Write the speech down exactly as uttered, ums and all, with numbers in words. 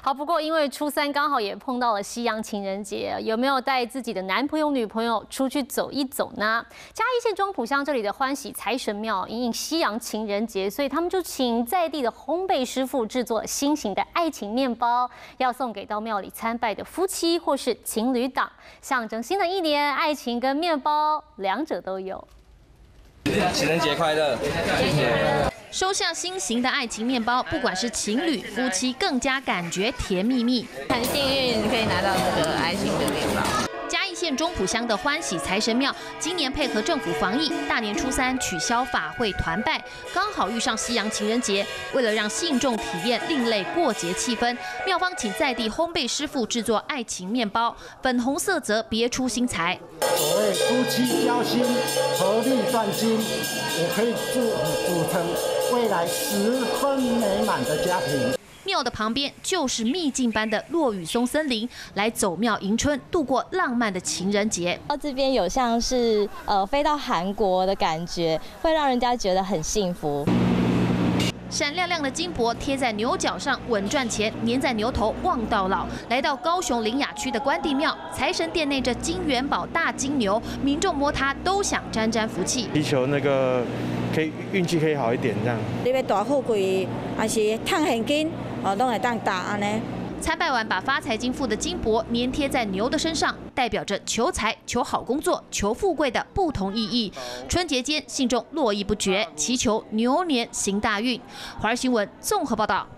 好，不过因为初三刚好也碰到了西洋情人节，有没有带自己的男朋友、女朋友出去走一走呢？嘉义县庄埔乡这里的欢喜财神庙因应西洋情人节，所以他们就请在地的烘焙师傅制作新型的爱情面包，要送给到庙里参拜的夫妻或是情侣档，象征新的一年，爱情跟面包两者都有。 情人节快乐！谢谢。 收下新型的爱情面包，不管是情侣、夫妻，更加感觉甜蜜蜜。 很幸运可以拿到这个爱情的面包。 嘉义县中埔乡的欢喜财神庙，今年配合政府防疫，大年初三取消法会团拜，刚好遇上西洋情人节。为了让信众体验另类过节气氛，庙方请在地烘焙师傅制作爱情面包，粉红色则别出心裁。 所谓夫妻交心，合力断金，也可以组组成未来十分美满的家庭。 庙的旁边就是秘境般的落羽松森林，来走庙迎春，度过浪漫的情人节。 到这边有像是呃飞到韩国的感觉，会让人家觉得很幸福。 闪亮亮的金箔贴在牛角上，稳赚钱；粘在牛头，旺到老。来到高雄苓雅区的关帝庙，财神殿内这金元宝大金牛，民众摸它都想沾沾福气， 祈求那个可以运气可以好一点这样。 你要大富贵，还是赚现金，哦，拢会当大安尼。 参拜完，把发财金付的金箔粘贴在牛的身上，代表着求财、求好工作、求富贵的不同意义。春节间，信众络绎不绝，祈求牛年行大运。华视新闻综合报道。